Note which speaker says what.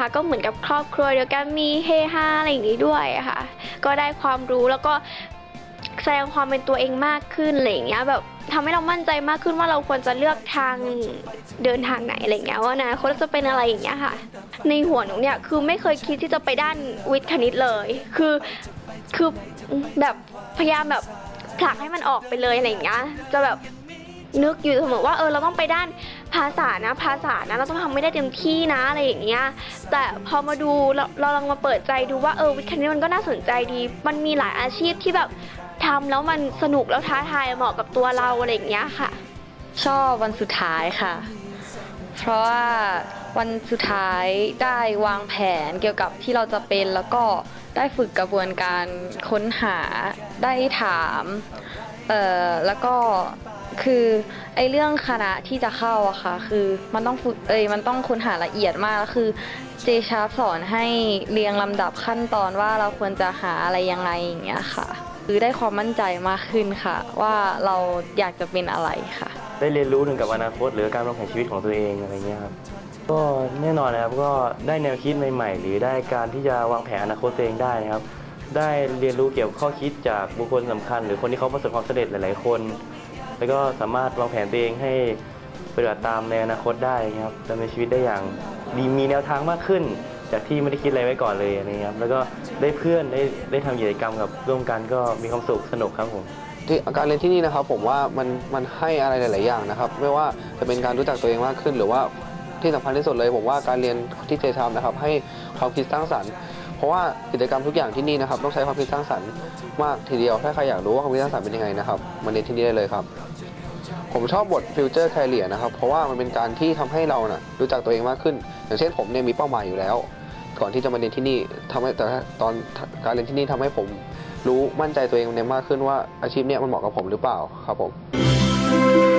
Speaker 1: นะคะก็เหมือนกับครอบครัวเดียวกันมีเฮฮาอะไรอย่างนี้ด้วยค่ะก็ได้ความรู้แล้วก็แสดงความเป็นตัวเองมากขึ้นอะไรอย่างเงี้ยแบบทำให้เรามั่นใจมากขึ้นว่าเราควรจะเลือกทางเดินทางไหนอะไรอย่างเงี้ยว่านะเขาจะเป็นอะไรอย่างเงี้ยค่ะในหัวหนูเนี่ยคือไม่เคยคิดที่จะไปด้านวิทย์คณิตเลยคือแบบพยายามแบบผลักให้มันออกไปเลยอะไรอย่างเงี้ยจะแบบนึกอยู่เสมอว่าเราต้องไปด้านภาษานะเราต้องทำไม่ได้เต็มที่นะอะไรอย่างเงี้ยแต่พอมาดูเราลองมาเปิดใจดูว่าวิทย์คณิตมันก็น่าสนใจดีมันมีหลายอาชีพที่แบบทำแล้วมันสนุกแล้วท้าทายเหมาะกับตัวเราอะไรอย่างเงี้ยค่ะ
Speaker 2: ชอบวันสุดท้ายค่ะเพราะว่าวันสุดท้ายได้วางแผนเกี่ยวกับที่เราจะเป็นแล้วก็ได้ฝึกกระบวนการค้นหาได้ถามแล้วก็คือไอ้เรื่องคณะที่จะเข้าอะค่ะคือมันต้องฝึกมันต้องค้นหาละเอียดมากคือเจชาร์ปสอนให้เรียงลำดับขั้นตอนว่าเราควรจะหาอะไรยังไงอย่างเงี้ยค่ะคือได้ความมั่นใจมากขึ้นค่ะว่าเราอยากจะเป็นอะไรค่ะ
Speaker 3: ได้เรียนรู้ถึงกับอนาคตหรือการวางแผนชีวิตของตัวเองอะไรเงี้ยครับก็แน่นอนนะครับก็ได้แนวคิดใหม่ๆหรือได้การที่จะวางแผนอนาคตตัวเองได้นะครับได้เรียนรู้เกี่ยวกับข้อคิดจากบุคคลสำคัญหรือคนที่เขาประสบความสำเร็จหลายๆคนแล้วก็สามารถวางแผนตัวเองให้ปฏิบัติตามในอนาคตได้ครับดำเนินชีวิตได้อย่างมีแนวทางมากขึ้นจากที่ไม่ได้คิดอะไรไว้ก่อนเลยนะครับแล้วก็ได้เพื่อนได้ทำกิจกรรมกับร่วมกันก็มีความสุขสนุกครับผม
Speaker 4: การเรียนที่นี่นะครับผมว่ามันให้อะไรหลายๆอย่างนะครับไม่ว่าจะเป็นการรู้จักตัวเองมากขึ้นหรือว่าที่สำคัญที่สุดเลยผมว่าการเรียนที่เจทำนะครับให้ความคิดสร้างสรรค์เพราะว่ากิจกรรมทุกอย่างที่นี่นะครับต้องใช้ความคิดสร้างสรรค์มากทีเดียวถ้าใครอยากรู้ว่าความคิดสร้างสรรค์เป็นยังไงนะครับมาเรียนที่นี่ได้เลยครับผมชอบบท Future Career นะครับเพราะว่ามันเป็นการที่ทำให้เรารู้จักตัวเองมากขึ้นอย่างเช่นผมเนี่ยมีเป้าหมายอยู่แล้วก่อนที่จะมาเรียนที่นี่แต่ตอนการเรียนที่นี่ทำให้ผมรู้มั่นใจตัวเองมากขึ้นว่าอาชีพนี้มันเหมาะกับผมหรือเปล่าครับผม